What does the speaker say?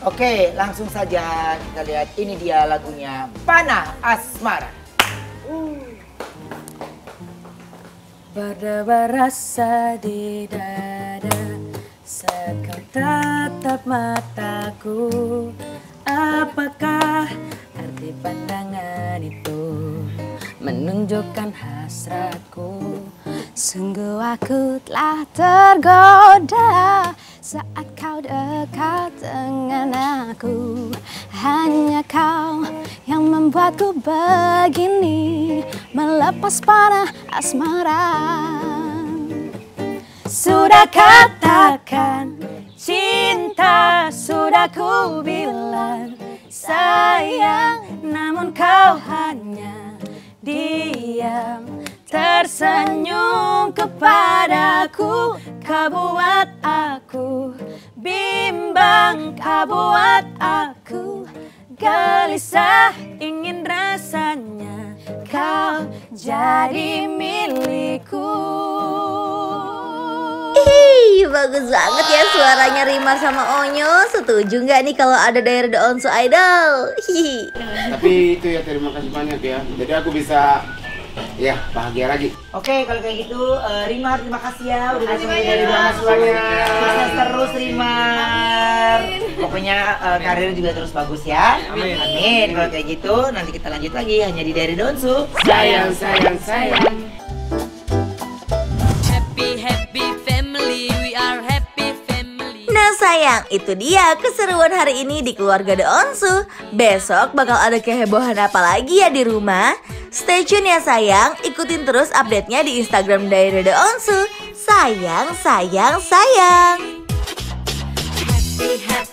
Oke, langsung saja kita lihat. Ini dia lagunya Panah Asmara. Berdebar rasa di dada saat kau tatap mataku. Apakah arti pandangan itu menunjukkan hasratku? Sungguh aku telah tergoda saat kau dekat dengan aku. Hanya kau yang membuatku begini, melepas panah asmara. Sudah katakan cinta, sudah ku bilang sayang, namun kau hanya diam, tersenyum kepadaku. Kau buat aku bimbang, kau buat aku gelisah, ingin rasanya kau jadi milikku. Ih, bagus banget ya suaranya Rimar sama Onyo. Setuju nggak nih kalau ada daerah The Onsu Idol? Hihi. Tapi itu ya, terima kasih banyak ya. Jadi aku bisa ya bahagia lagi. Oke, kalau kayak gitu Rimar terima kasih ya udah datang dari Suaranya. Sukses terus Rimar. Pokoknya karir juga terus bagus ya. Amin. Amin. Kalau kayak gitu nanti kita lanjut lagi hanya di Dari Donsu. Sayang, sayang, sayang. Happy family, we are happy family. Nah sayang, itu dia keseruan hari ini di keluarga The Onsu. Besok bakal ada kehebohan apa lagi ya di rumah? Stay tune ya sayang, ikutin terus update-nya di Instagram dari The Onsu. Sayang, sayang, sayang. Happy